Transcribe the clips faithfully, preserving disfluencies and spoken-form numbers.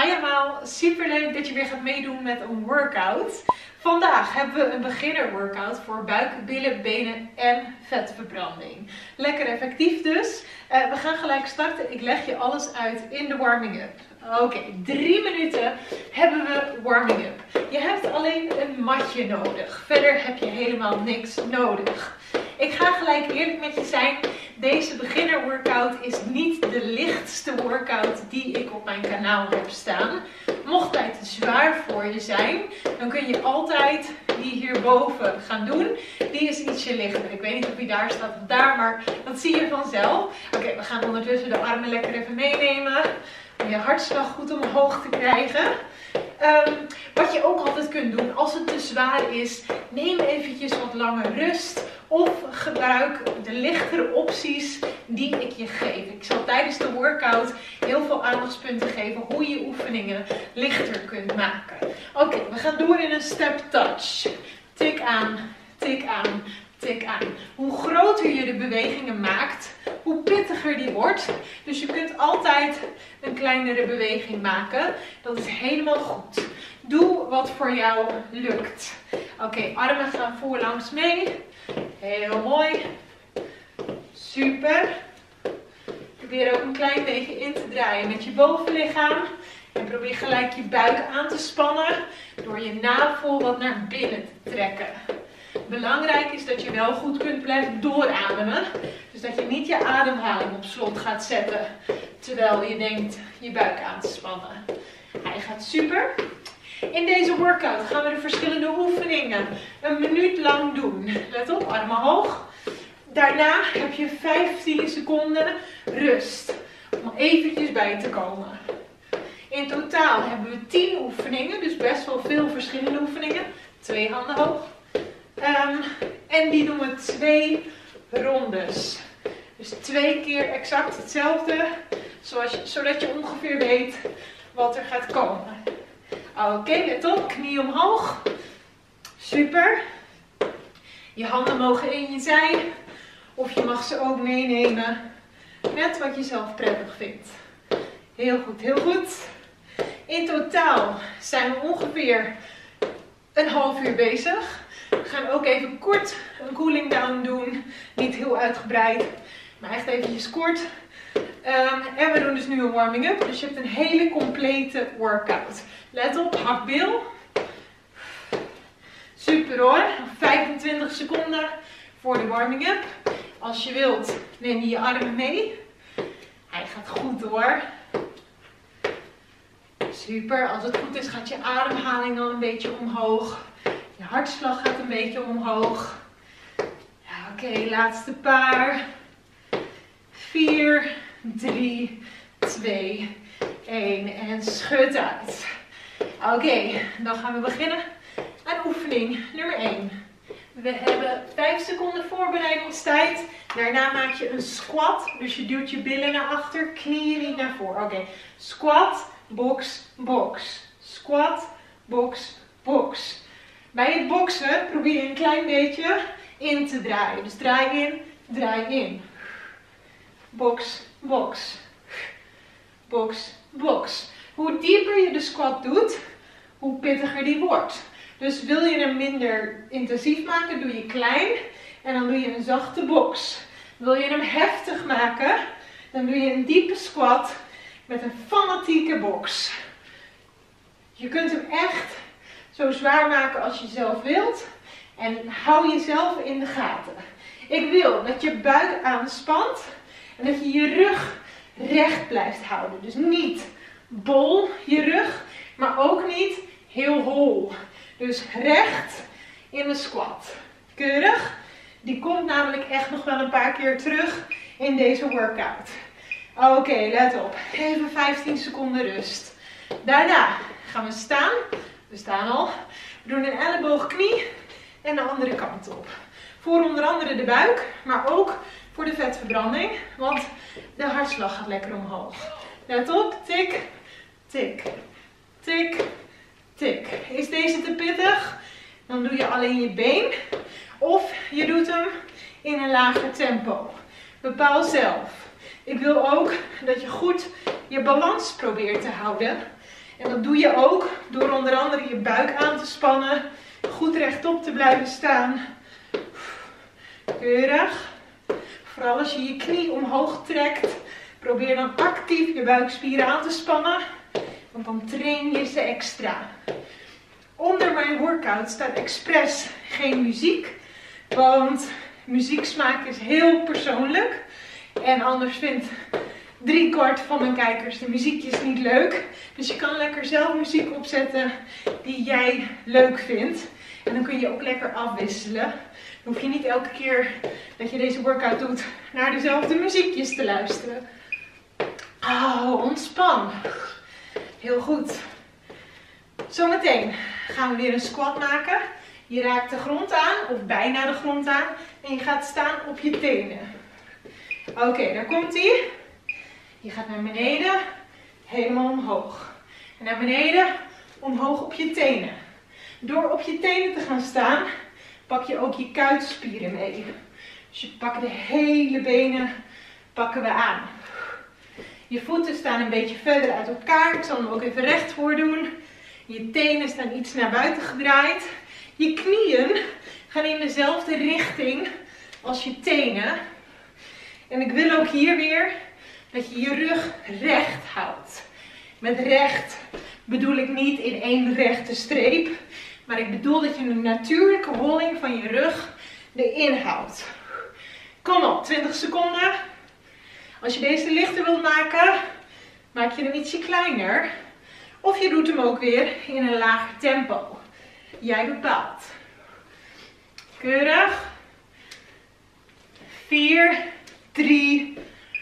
Hi allemaal, super leuk dat je weer gaat meedoen met een workout. Vandaag hebben we een beginner workout voor buik, billen, benen en vetverbranding. Lekker effectief dus. Uh, we gaan gelijk starten. Ik leg je alles uit in de warming-up. Oké, okay, drie minuten hebben we warming-up. Je hebt alleen een matje nodig. Verder heb je helemaal niks nodig. Ik ga gelijk eerlijk met je zijn. Deze beginner workout is niet de lichtste workout die ik op mijn kanaal heb staan. Mocht hij te zwaar voor je zijn, dan kun je altijd die hierboven gaan doen. Die is ietsje lichter. Ik weet niet of hij daar staat of daar, maar dat zie je vanzelf. Oké, okay, we gaan ondertussen de armen lekker even meenemen. Om je hartslag goed omhoog te krijgen. Um, wat je ook altijd kunt doen als het te zwaar is, neem eventjes wat langer rust. Of gebruik de lichtere opties die ik je geef. Ik zal tijdens de workout heel veel aandachtspunten geven hoe je oefeningen lichter kunt maken. Oké, okay, we gaan door in een step touch. Tik aan, tik aan, tik aan. Hoe groter je de bewegingen maakt, hoe pittiger die wordt. Dus je kunt altijd een kleinere beweging maken. Dat is helemaal goed. Doe wat voor jou lukt. Oké, okay, armen gaan voorlangs mee. Heel mooi. Super. Probeer ook een klein beetje in te draaien met je bovenlichaam. En probeer gelijk je buik aan te spannen door je navel wat naar binnen te trekken. Belangrijk is dat je wel goed kunt blijven doorademen. Dus dat je niet je ademhaling op slot gaat zetten terwijl je denkt je buik aan te spannen. Hij gaat super. In deze workout gaan we de verschillende oefeningen een minuut lang doen. Let op, armen hoog. Daarna heb je vijftien seconden rust om eventjes bij te komen. In totaal hebben we tien oefeningen, dus best wel veel verschillende oefeningen. Twee handen hoog. Um, en die doen we twee rondes. Dus twee keer exact hetzelfde, zoals je, zodat je ongeveer weet wat er gaat komen. Oké, okay, let op, knie omhoog. Super. Je handen mogen in je zij. Of je mag ze ook meenemen. Net wat je zelf prettig vindt. Heel goed, heel goed. In totaal zijn we ongeveer een half uur bezig. We gaan ook even kort een cooling down doen. Niet heel uitgebreid, maar echt eventjes kort. Um, en we doen dus nu een warming up. Dus je hebt een hele complete workout. Let op, hakbil. Super hoor. vijfentwintig seconden voor de warming up. Als je wilt, neem je je armen mee. Hij gaat goed hoor. Super. Als het goed is, gaat je ademhaling dan een beetje omhoog. Je hartslag gaat een beetje omhoog. Ja, oké, okay, laatste paar. Vier, drie, twee, één. En schud uit. Oké, okay, dan gaan we beginnen aan oefening nummer één. We hebben vijf seconden voorbereidingstijd. Daarna maak je een squat. Dus je duwt je billen naar achter, knieën niet naar voren. Oké, okay. Squat, box, box. Squat, box, box. Bij het boksen probeer je een klein beetje in te draaien. Dus draai in, draai in. Box, box. Box, box. Hoe dieper je de squat doet, hoe pittiger die wordt. Dus wil je hem minder intensief maken, doe je klein. En dan doe je een zachte box. Wil je hem heftig maken, dan doe je een diepe squat met een fanatieke box. Je kunt hem echt zo zwaar maken als je zelf wilt. En hou jezelf in de gaten. Ik wil dat je buik aanspant. En dat je je rug recht blijft houden. Dus niet bol je rug, maar ook niet heel hol. Dus recht in de squat. Keurig. Die komt namelijk echt nog wel een paar keer terug in deze workout. Oké, okay, let op. Even vijftien seconden rust. Daarna gaan we staan. We staan al. We doen een elleboog, knie en de andere kant op. Voor onder andere de buik, maar ook voor de vetverbranding, want de hartslag gaat lekker omhoog. Let op, tik, tik, tik, tik. Is deze te pittig? Dan doe je alleen je been of je doet hem in een lager tempo. Bepaal zelf. Ik wil ook dat je goed je balans probeert te houden En dat doe je ook door onder andere je buik aan te spannen. Goed rechtop te blijven staan. Keurig. Vooral als je je knie omhoog trekt. Probeer dan actief je buikspieren aan te spannen. Want dan train je ze extra. Onder mijn workout staat expres geen muziek. Want muzieksmaak is heel persoonlijk. En anders vindt driekwart van mijn kijkers de muziekjes niet leuk. Dus je kan lekker zelf muziek opzetten die jij leuk vindt. En dan kun je ook lekker afwisselen. Dan hoef je niet elke keer dat je deze workout doet naar dezelfde muziekjes te luisteren. Oh, ontspan. Heel goed. Zometeen gaan we weer een squat maken. Je raakt de grond aan, of bijna de grond aan. En je gaat staan op je tenen. Oké, okay, daar komt ie. Je gaat naar beneden, helemaal omhoog. En naar beneden, omhoog op je tenen. Door op je tenen te gaan staan, pak je ook je kuitspieren mee. Dus je pakt de hele benen pakken we aan. Je voeten staan een beetje verder uit elkaar. Ik zal hem ook even recht voor doen. Je tenen staan iets naar buiten gedraaid. Je knieën gaan in dezelfde richting als je tenen. En ik wil ook hier weer dat je je rug recht houdt. Met recht bedoel ik niet in één rechte streep. Maar ik bedoel dat je een natuurlijke holling van je rug erin houdt. Kom op, twintig seconden. Als je deze lichter wilt maken, maak je hem ietsje kleiner. Of je doet hem ook weer in een lager tempo. Jij bepaalt. Keurig. vier, drie.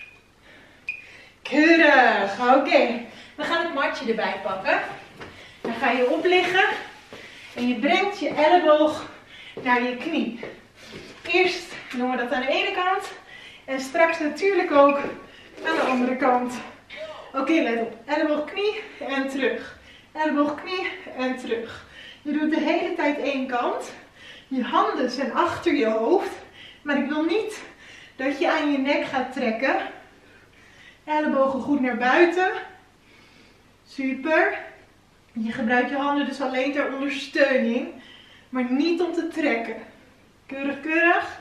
Keurig. Oké. Okay. We gaan het matje erbij pakken. Dan ga je opliggen. En je brengt je elleboog naar je knie. Eerst doen we dat aan de ene kant. En straks natuurlijk ook aan de andere kant. Oké, okay, let op. Elleboog, knie en terug. Elleboog, knie en terug. Je doet de hele tijd één kant. Je handen zijn achter je hoofd. Maar ik wil niet dat je aan je nek gaat trekken. Ellebogen goed naar buiten. Super. Je gebruikt je handen dus alleen ter ondersteuning. Maar niet om te trekken. Keurig, keurig.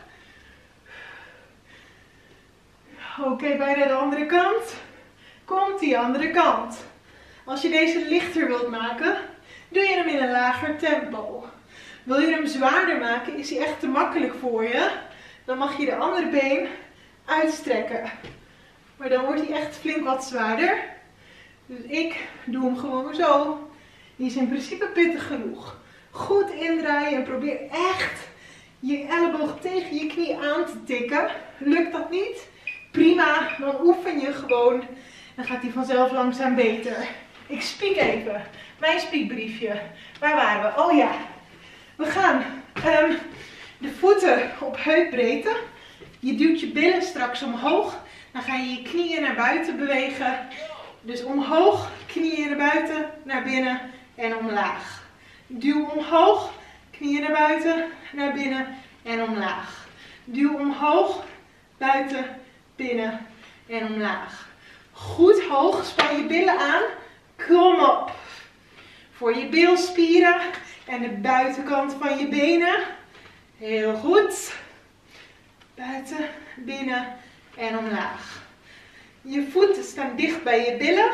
Oké, okay, bijna de andere kant. Komt die andere kant. Als je deze lichter wilt maken, doe je hem in een lager tempo. Wil je hem zwaarder maken, is hij echt te makkelijk voor je. Dan mag je de andere been uitstrekken. Maar dan wordt hij echt flink wat zwaarder. Dus ik doe hem gewoon zo. Die is in principe pittig genoeg. Goed indraaien en probeer echt je elleboog tegen je knie aan te tikken. Lukt dat niet? Prima, dan oefen je gewoon. Dan gaat hij vanzelf langzaam beter. Ik spiek even. Mijn spiekbriefje. Waar waren we? Oh ja. We gaan um, de voeten op heupbreedte. Je duwt je billen straks omhoog. Dan ga je je knieën naar buiten bewegen. Dus omhoog, knieën naar buiten, naar binnen en omlaag. Duw omhoog, knieën naar buiten, naar binnen en omlaag. Duw omhoog, buiten, binnen en omlaag. Goed hoog, span je billen aan. Kom op. Voor je bilspieren en de buitenkant van je benen. Heel goed. Buiten, binnen en omlaag. Je voeten staan dicht bij je billen.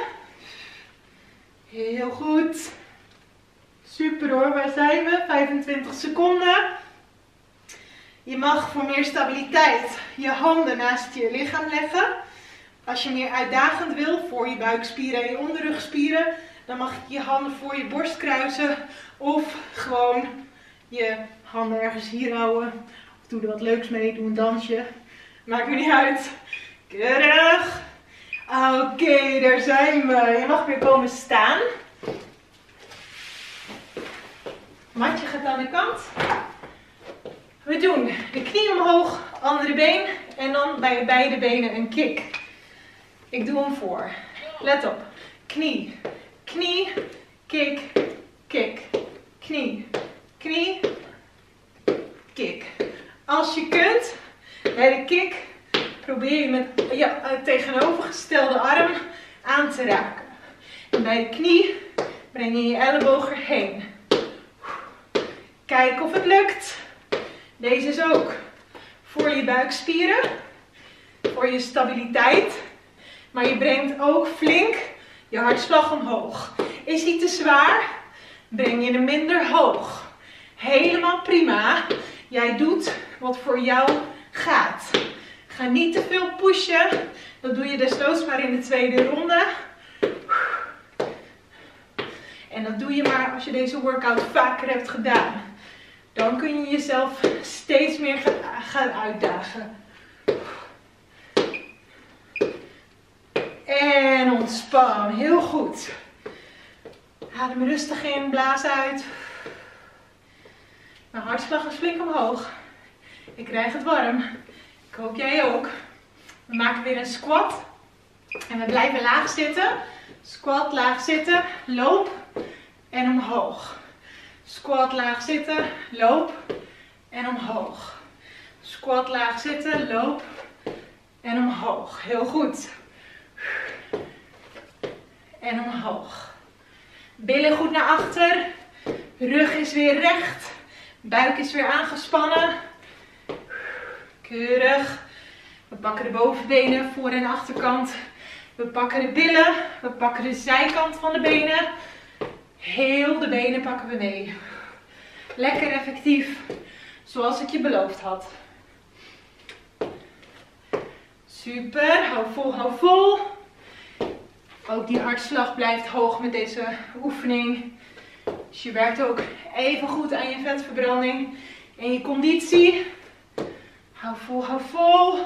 Heel goed. Super hoor, waar zijn we? vijfentwintig seconden. Je mag voor meer stabiliteit je handen naast je lichaam leggen. Als je meer uitdagend wil voor je buikspieren en je onderrugspieren, dan mag je je handen voor je borst kruisen. Of gewoon je handen ergens hier houden. Of doe er wat leuks mee, doe een dansje. Maakt me niet uit. Keurig. Oké, okay, daar zijn we. Je mag weer komen staan. Matje gaat aan de kant. We doen de knie omhoog, andere been en dan bij beide benen een kick. Ik doe hem voor. Let op. Knie, knie, kick, kick. Knie, knie, kick. Als je kunt, bij de kick probeer je met je tegenovergestelde arm aan te raken. En bij de knie Breng je je elleboog erheen. Kijk of het lukt. Deze is ook voor je buikspieren. Voor je stabiliteit. Maar je brengt ook flink je hartslag omhoog. Is die te zwaar? Breng je hem minder hoog. Helemaal prima. Jij doet wat voor jou gaat. Ga niet te veel pushen. Dat doe je desnoods maar in de tweede ronde. En dat doe je maar als je deze workout vaker hebt gedaan. Dan kun je jezelf steeds meer gaan uitdagen. En ontspan. Heel goed. Adem rustig in, blaas uit. Mijn hartslag is flink omhoog. Ik krijg het warm. Ik hoop jij ook. We maken weer een squat. En we blijven laag zitten. Squat, laag zitten, loop en omhoog. Squat, laag zitten, loop en omhoog. Squat, laag zitten, loop en omhoog. Heel goed. En omhoog. Billen goed naar achter. Rug is weer recht. Buik is weer aangespannen. Keurig. We pakken de bovenbenen, voor- en achterkant. We pakken de billen. We pakken de zijkant van de benen. Heel de benen pakken we mee. Lekker effectief. Zoals ik je beloofd had. Super. Hou vol, hou vol. Ook die hartslag blijft hoog met deze oefening. Dus je werkt ook even goed aan je vetverbranding en je conditie. Hou vol, hou vol.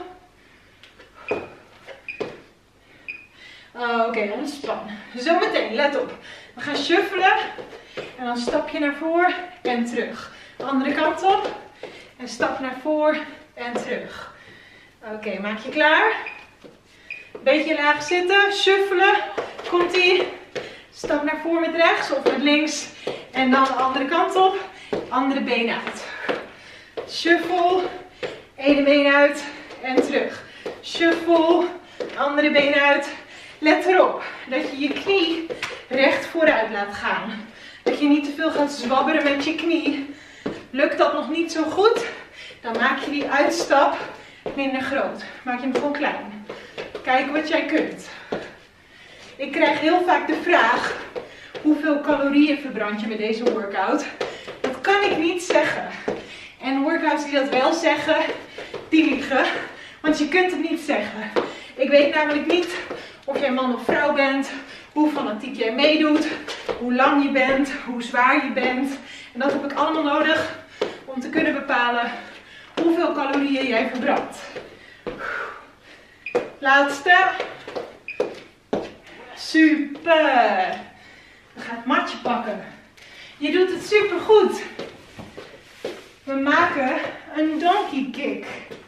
Oké, okay, ontspan. Zometeen, let op. We gaan shuffelen. En dan stap je naar voren en terug. De andere kant op. En stap naar voren en terug. Oké, okay, maak je klaar. Beetje laag zitten, shuffelen. Komt-ie. Stap naar voren met rechts of met links. En dan de andere kant op. Andere been uit. Shuffle. Ene been uit en terug. Shuffle. Andere been uit. Let erop dat je je knie recht vooruit laat gaan. Dat je niet te veel gaat zwabberen met je knie. Lukt dat nog niet zo goed, dan maak je die uitstap minder groot. Maak je hem gewoon klein. Kijk wat jij kunt. Ik krijg heel vaak de vraag, hoeveel calorieën verbrand je met deze workout? Dat kan ik niet zeggen. En workouts die dat wel zeggen, die liegen. Want je kunt het niet zeggen. Ik weet namelijk niet of jij man of vrouw bent, hoe fanatiek jij meedoet, hoe lang je bent, hoe zwaar je bent. En dat heb ik allemaal nodig om te kunnen bepalen hoeveel calorieën jij verbrandt. Laatste. Super. We gaan het matje pakken. Je doet het super goed. We maken een donkey kick.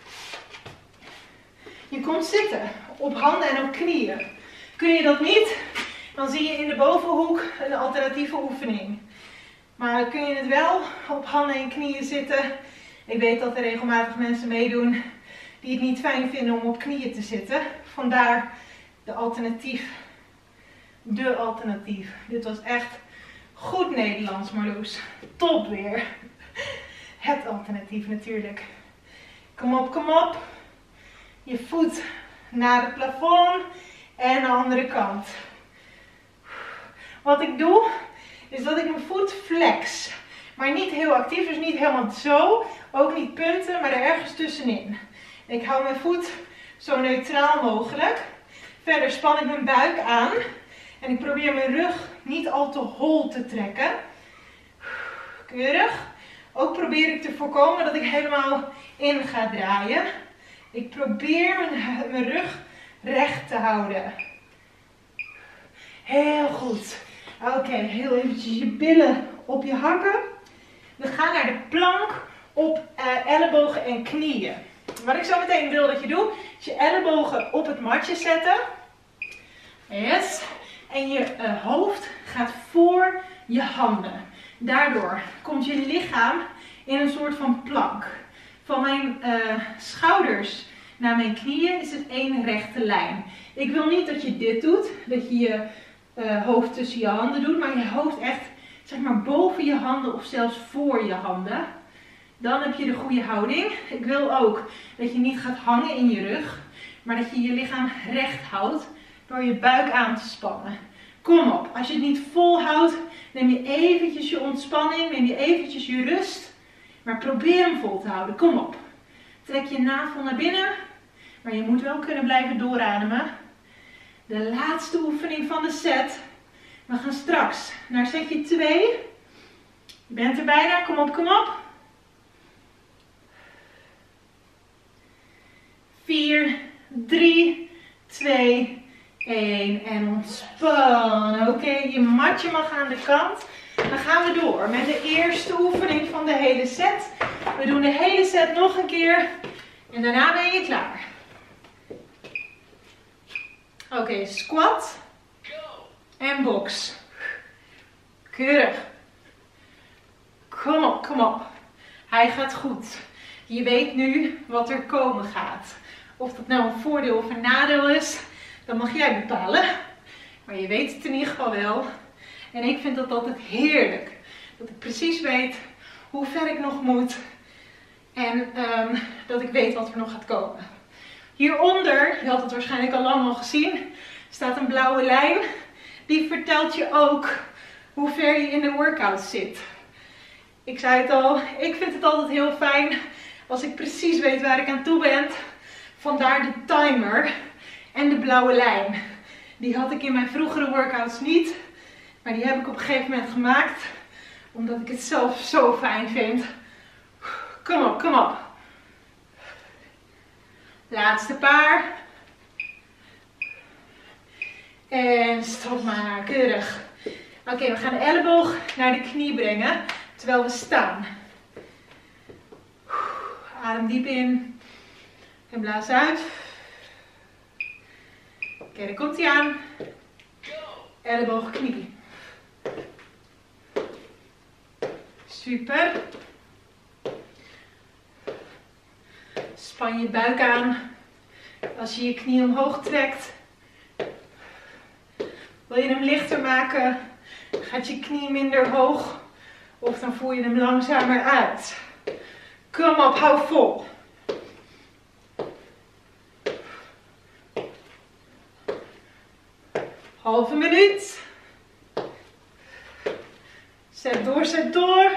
Je komt zitten op handen en op knieën. Kun je dat niet, dan zie je in de bovenhoek een alternatieve oefening. Maar kun je het wel op handen en knieën zitten. Ik weet dat er regelmatig mensen meedoen die het niet fijn vinden om op knieën te zitten. Vandaar de alternatief. De alternatief. Dit was echt goed Nederlands, Marloes. Top weer. Het alternatief natuurlijk. Kom op, kom op. Je voet naar het plafond en de andere kant. Wat ik doe, is dat ik mijn voet flex. Maar niet heel actief, dus niet helemaal zo. Ook niet punten, maar er ergens tussenin. Ik hou mijn voet zo neutraal mogelijk. Verder span ik mijn buik aan. En ik probeer mijn rug niet al te hol te trekken. Keurig. Ook probeer ik te voorkomen dat ik helemaal in ga draaien. Ik probeer mijn, mijn rug recht te houden. Heel goed. Oké, okay, heel eventjes je billen op je hakken. We gaan naar de plank op uh, ellebogen en knieën. Wat ik zo meteen wil dat je doet, is je ellebogen op het matje zetten. Yes. En je uh, hoofd gaat voor je handen. Daardoor komt je lichaam in een soort van plank. Van mijn uh, schouders naar mijn knieën is het één rechte lijn. Ik wil niet dat je dit doet, dat je je uh, hoofd tussen je handen doet, maar je hoofd echt zeg maar boven je handen of zelfs voor je handen. Dan heb je de goede houding. Ik wil ook dat je niet gaat hangen in je rug, maar dat je je lichaam recht houdt door je buik aan te spannen. Kom op, als je het niet volhoudt, neem je eventjes je ontspanning, neem je eventjes je rust, maar probeer hem vol te houden. Kom op. Trek je navel naar binnen, maar je moet wel kunnen blijven doorademen. De laatste oefening van de set. We gaan straks naar setje twee. Je bent er bijna, kom op, kom op. vier, drie, twee, één en ontspannen. Oké, okay, je matje mag aan de kant. Dan gaan we door met de eerste oefening van de hele set. We doen de hele set nog een keer en daarna ben je klaar. Oké, okay, squat en box. Keurig. Kom op, kom op. Hij gaat goed. Je weet nu wat er komen gaat. Of dat nou een voordeel of een nadeel is, dat mag jij bepalen. Maar je weet het in ieder geval wel. En ik vind dat altijd heerlijk. Dat ik precies weet hoe ver ik nog moet. En um, dat ik weet wat er nog gaat komen. Hieronder, je had het waarschijnlijk al lang al gezien, staat een blauwe lijn. Die vertelt je ook hoe ver je in de workout zit. Ik zei het al, ik vind het altijd heel fijn als ik precies weet waar ik aan toe ben. Vandaar de timer en de blauwe lijn. Die had ik in mijn vroegere workouts niet. Maar die heb ik op een gegeven moment gemaakt. Omdat ik het zelf zo fijn vind. Kom op, kom op. Laatste paar. En stop maar, keurig. Oké, okay, we gaan de elleboog naar de knie brengen. Terwijl we staan. Adem diep in. En blaas uit. Oké, okay, daar komt hij aan. Elleboog, knie. Super. Span je buik aan. Als je je knie omhoog trekt. Wil je hem lichter maken? Gaat je knie minder hoog. Of dan voer je hem langzamer uit. Kom op, hou vol. Halve minuut. Zet door, zet door.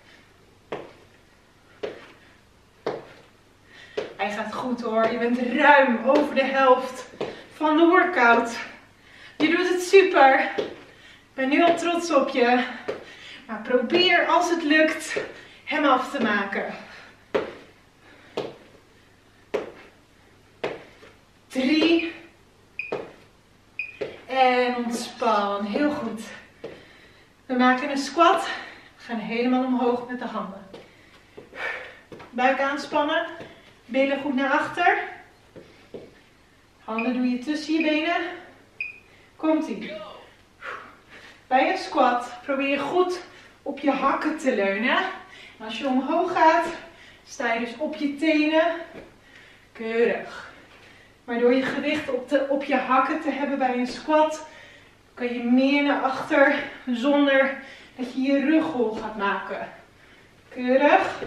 Hij gaat goed hoor. Je bent ruim over de helft van de workout. Je doet het super. Ik ben nu al trots op je. Maar probeer als het lukt hem af te maken. Drie. En ontspan. Heel goed. We maken een squat. We gaan helemaal omhoog met de handen. Buik aanspannen. Billen goed naar achter. Handen doe je tussen je benen. Komt-ie. Bij een squat probeer je goed op je hakken te leunen. En als je omhoog gaat, sta je dus op je tenen. Keurig. Maar door je gewicht op, de, op je hakken te hebben bij een squat, kan je meer naar achter zonder dat je je rug hol gaat maken. Keurig.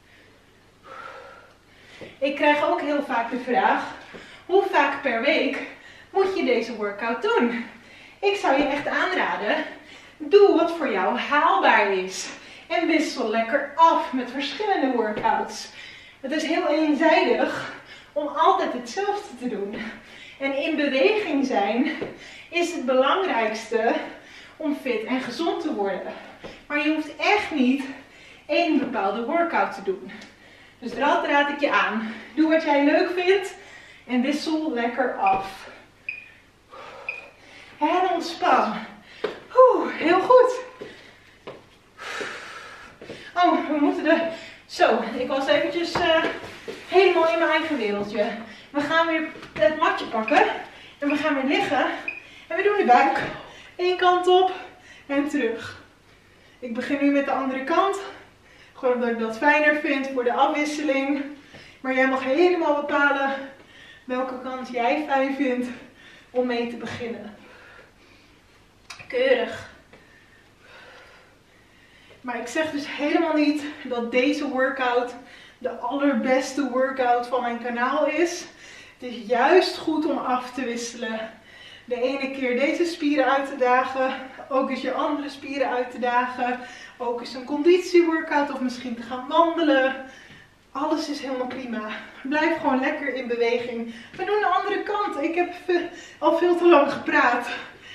Ik krijg ook heel vaak de vraag, hoe vaak per week moet je deze workout doen? Ik zou je echt aanraden, doe wat voor jou haalbaar is. En wissel lekker af met verschillende workouts. Het is heel eenzijdig om altijd hetzelfde te doen. En in beweging zijn is het belangrijkste om fit en gezond te worden. Maar je hoeft echt niet één bepaalde workout te doen. Dus dat raad ik je aan. Doe wat jij leuk vindt en wissel lekker af. En ontspan. Oeh, heel goed. Oh, we moeten de... Zo, ik was eventjes uh, helemaal in mijn eigen wereldje. We gaan weer het matje pakken. En we gaan weer liggen. En we doen de buik. Eén kant op en terug. Ik begin nu met de andere kant. Gewoon omdat ik dat fijner vind voor de afwisseling. Maar jij mag helemaal bepalen welke kant jij fijn vindt om mee te beginnen. Keurig. Maar ik zeg dus helemaal niet dat deze workout de allerbeste workout van mijn kanaal is. Het is juist goed om af te wisselen. De ene keer deze spieren uit te dagen, ook eens je andere spieren uit te dagen. Ook eens een conditieworkout of misschien te gaan wandelen. Alles is helemaal prima. Blijf gewoon lekker in beweging. We doen de andere kant. Ik heb al veel te lang gepraat.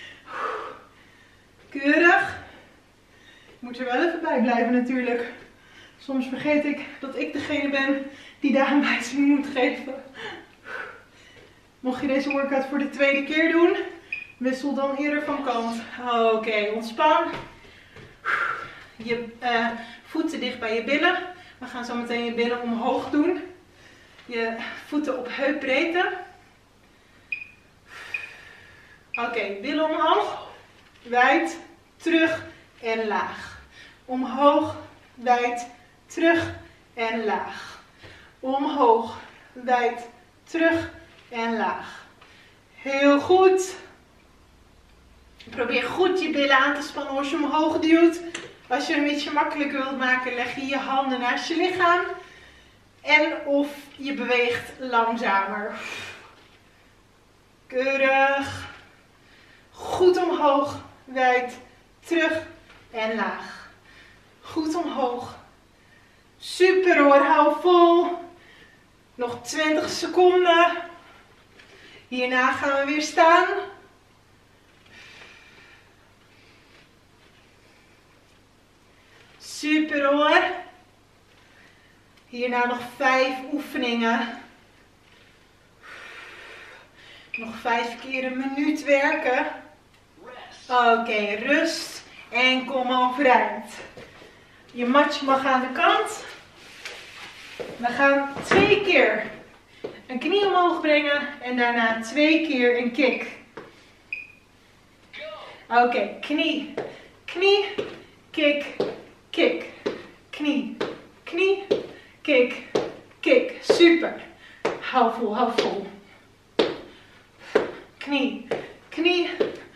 Keurig. Ik moet er wel even bij blijven natuurlijk. Soms vergeet ik dat ik degene ben die de aanwijzing moet geven. Mocht je deze workout voor de tweede keer doen, wissel dan eerder van kant. Oké, okay, ontspan. Je uh, voeten dicht bij je billen. We gaan zo meteen je billen omhoog doen. Je voeten op heupbreedte. Oké, okay, billen omhoog. Wijd, terug en laag. Omhoog, wijd, terug en laag. Omhoog, wijd, terug en laag. Heel goed. Probeer goed je billen aan te spannen als je omhoog duwt. Als je het een beetje makkelijker wilt maken, leg je je handen naast je lichaam. En of je beweegt langzamer. Keurig. Goed omhoog, wijd, terug en laag. Goed omhoog. Super hoor, hou vol. Nog twintig seconden. Hierna gaan we weer staan. Super hoor. Hierna nog vijf oefeningen. Nog vijf keer een minuut werken. Oké, okay, rust en kom overeind. Je matje mag aan de kant. We gaan twee keer een knie omhoog brengen en daarna twee keer een kick. Oké, okay, knie, knie, kick, kick, knie, knie, kick, kick. Super. Hou vol, hou vol. Knie, knie.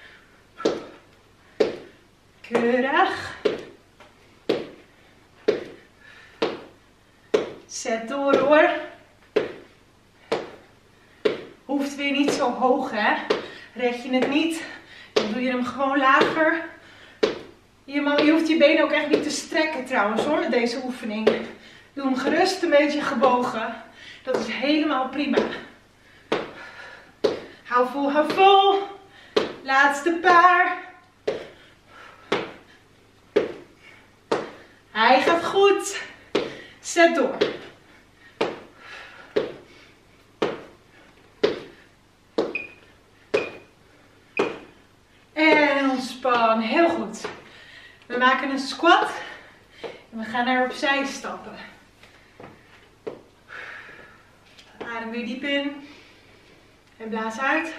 Keurig. Zet door hoor. Hoeft weer niet zo hoog hè. Red je het niet, dan doe je hem gewoon lager. Je, mag, je hoeft je benen ook echt niet te strekken trouwens hoor met deze oefening. Doe hem gerust een beetje gebogen. Dat is helemaal prima. Hou vol, hou vol. Laatste paar. Hij gaat goed. Zet door. En ontspan. Heel goed. We maken een squat. En we gaan naar opzij stappen. Adem weer diep in. En blaas uit.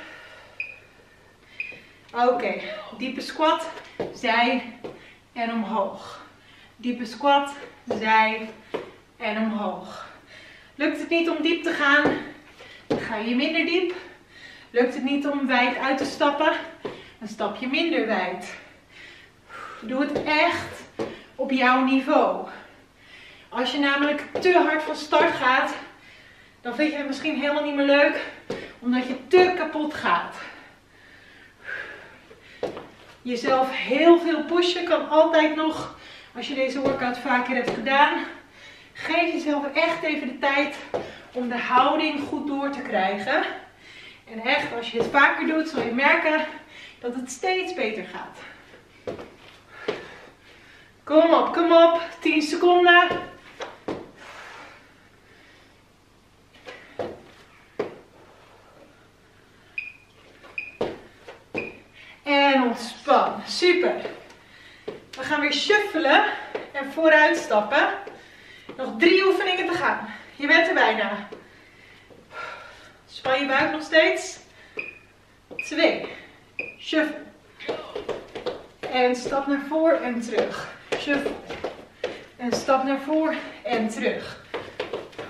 Oké. Okay. Diepe squat. Zij en omhoog. Diepe squat. Zij en omhoog. Lukt het niet om diep te gaan, dan ga je minder diep. Lukt het niet om wijd uit te stappen, dan stap je minder wijd. Doe het echt op jouw niveau. Als je namelijk te hard van start gaat, dan vind je het misschien helemaal niet meer leuk, omdat je te kapot gaat. Jezelf heel veel pushen kan altijd nog. Als je deze workout vaker hebt gedaan, geef jezelf echt even de tijd om de houding goed door te krijgen. En echt, als je het vaker doet, zul je merken dat het steeds beter gaat. Kom op, kom op. tien seconden. En ontspan. Super. We gaan weer shuffelen en vooruit stappen. Nog drie oefeningen te gaan. Je bent er bijna. Span je buik nog steeds. Twee. Shuffle. En stap naar voren en terug. Shuffle. En stap naar voren en terug.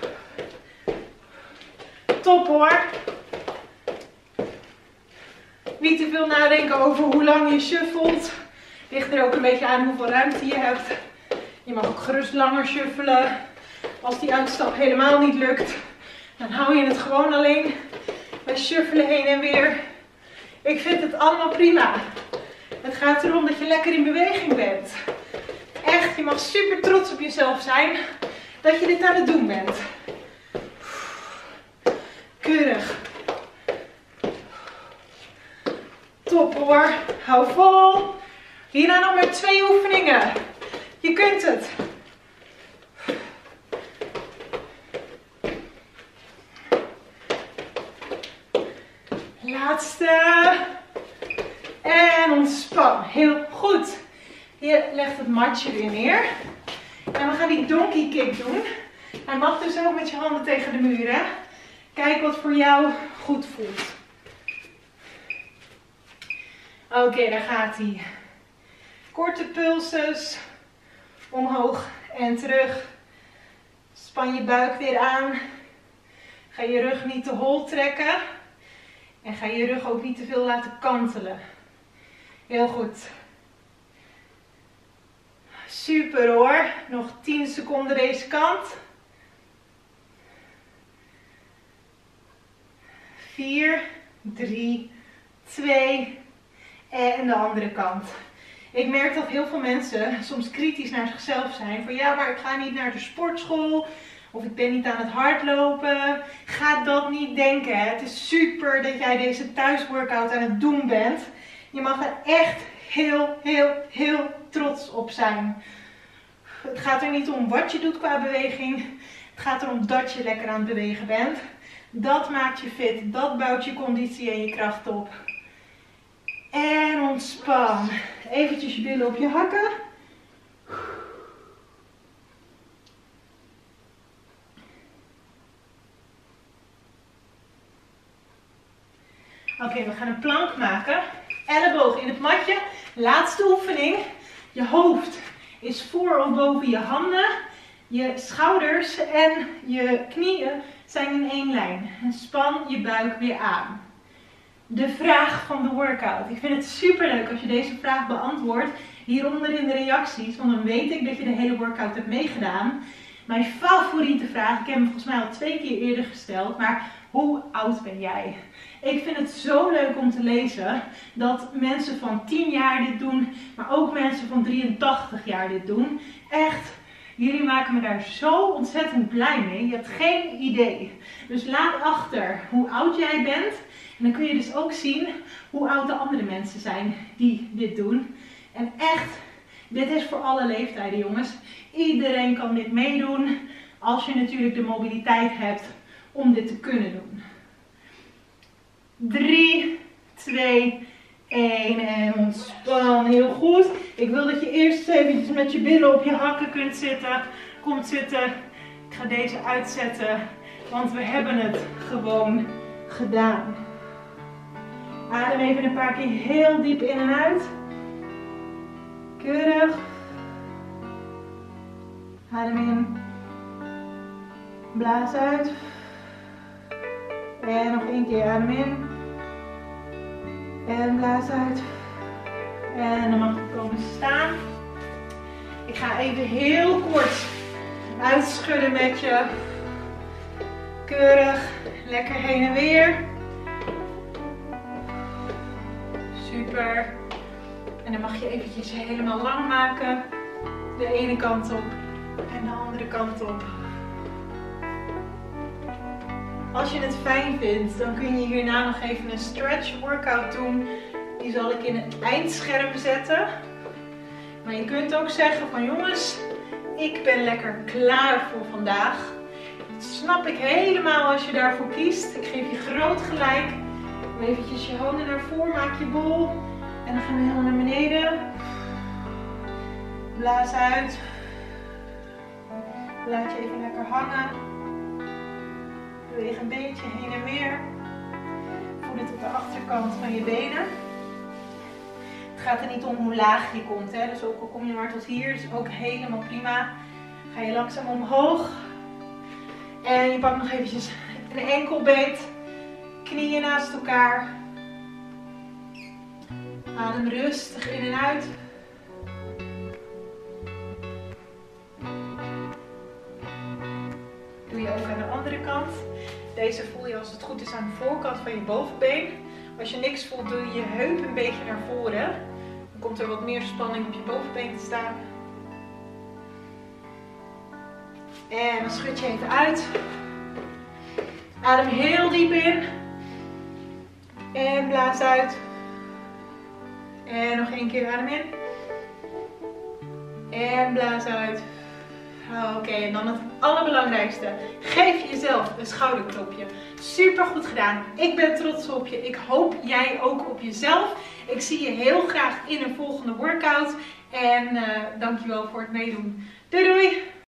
Top hoor. Niet te veel nadenken over hoe lang je shuffelt. Ligt er ook een beetje aan hoeveel ruimte je hebt. Je mag ook gerust langer shuffelen. Als die uitstap helemaal niet lukt, dan hou je het gewoon alleen bij shuffelen heen en weer. Ik vind het allemaal prima. Het gaat erom dat je lekker in beweging bent. Echt, je mag super trots op jezelf zijn dat je dit aan het doen bent. Keurig. Top hoor. Hou vol. Hierna nog maar twee oefeningen. Je kunt het. Laatste. En ontspan. Heel goed. Je legt het matje weer neer. En we gaan die donkey kick doen. Hij mag dus ook met je handen tegen de muur. Hè? Kijk wat voor jou goed voelt. Oké, okay, daar gaat hij. Korte pulses. Omhoog en terug. Span je buik weer aan. Ga je rug niet te hol trekken. En ga je rug ook niet te veel laten kantelen. Heel goed. Super hoor. Nog tien seconden deze kant. vier, drie, twee en de andere kant. Ik merk dat heel veel mensen soms kritisch naar zichzelf zijn. Van ja, maar ik ga niet naar de sportschool. Of ik ben niet aan het hardlopen. Ga dat niet denken. Hè. Het is super dat jij deze thuisworkout aan het doen bent. Je mag er echt heel, heel, heel trots op zijn. Het gaat er niet om wat je doet qua beweging. Het gaat erom dat je lekker aan het bewegen bent. Dat maakt je fit. Dat bouwt je conditie en je kracht op. En ontspan. Eventjes je billen op je hakken. Oké, okay, we gaan een plank maken. Elleboog in het matje. Laatste oefening. Je hoofd is voor of boven je handen. Je schouders en je knieën zijn in één lijn. En span je buik weer aan. De vraag van de workout. Ik vind het super leuk als je deze vraag beantwoordt hieronder in de reacties. Want dan weet ik dat je de hele workout hebt meegedaan. Mijn favoriete vraag, ik heb hem volgens mij al twee keer eerder gesteld. Maar hoe oud ben jij? Ik vind het zo leuk om te lezen dat mensen van tien jaar dit doen. Maar ook mensen van drieëntachtig jaar dit doen. Echt, jullie maken me daar zo ontzettend blij mee. Je hebt geen idee. Dus laat achter hoe oud jij bent. En dan kun je dus ook zien hoe oud de andere mensen zijn die dit doen. En echt, dit is voor alle leeftijden jongens. Iedereen kan dit meedoen. Als je natuurlijk de mobiliteit hebt om dit te kunnen doen. drie, twee, één en ontspan. Heel goed. Ik wil dat je eerst eventjes met je billen op je hakken kunt zitten. Komt zitten. Ik ga deze uitzetten. Want we hebben het gewoon gedaan. Adem even een paar keer heel diep in en uit. Keurig. Adem in. Blaas uit. En nog één keer adem in. En blaas uit. En dan mag je komen staan. Ik ga even heel kort uitschudden met je. Keurig. Lekker heen en weer. Super. En dan mag je eventjes helemaal lang maken. De ene kant op en de andere kant op. Als je het fijn vindt, dan kun je hierna nog even een stretch workout doen. Die zal ik in het eindscherm zetten. Maar je kunt ook zeggen van jongens, ik ben lekker klaar voor vandaag. Dat snap ik helemaal als je daarvoor kiest. Ik geef je groot gelijk. Eventjes je handen naar voren, maak je bol. En dan gaan we helemaal naar beneden. Blaas uit. Laat je even lekker hangen. Beweeg een beetje heen en weer. Voel het op de achterkant van je benen. Het gaat er niet om hoe laag je komt. Hè? Dus ook al kom je maar tot hier, is ook helemaal prima. Ga je langzaam omhoog. En je pakt nog eventjes een enkelbeet. Knieën naast elkaar. Adem rustig in en uit. Doe je ook aan de andere kant. Deze voel je als het goed is aan de voorkant van je bovenbeen. Als je niks voelt, doe je je heup een beetje naar voren. Dan komt er wat meer spanning op je bovenbeen te staan. En dan schud je even uit. Adem heel diep in. En blaas uit. En nog één keer adem in. En blaas uit. Oké, okay, en dan het allerbelangrijkste. Geef jezelf een schouderklopje. Super goed gedaan. Ik ben trots op je. Ik hoop jij ook op jezelf. Ik zie je heel graag in een volgende workout. En uh, dankjewel voor het meedoen. Doei doei!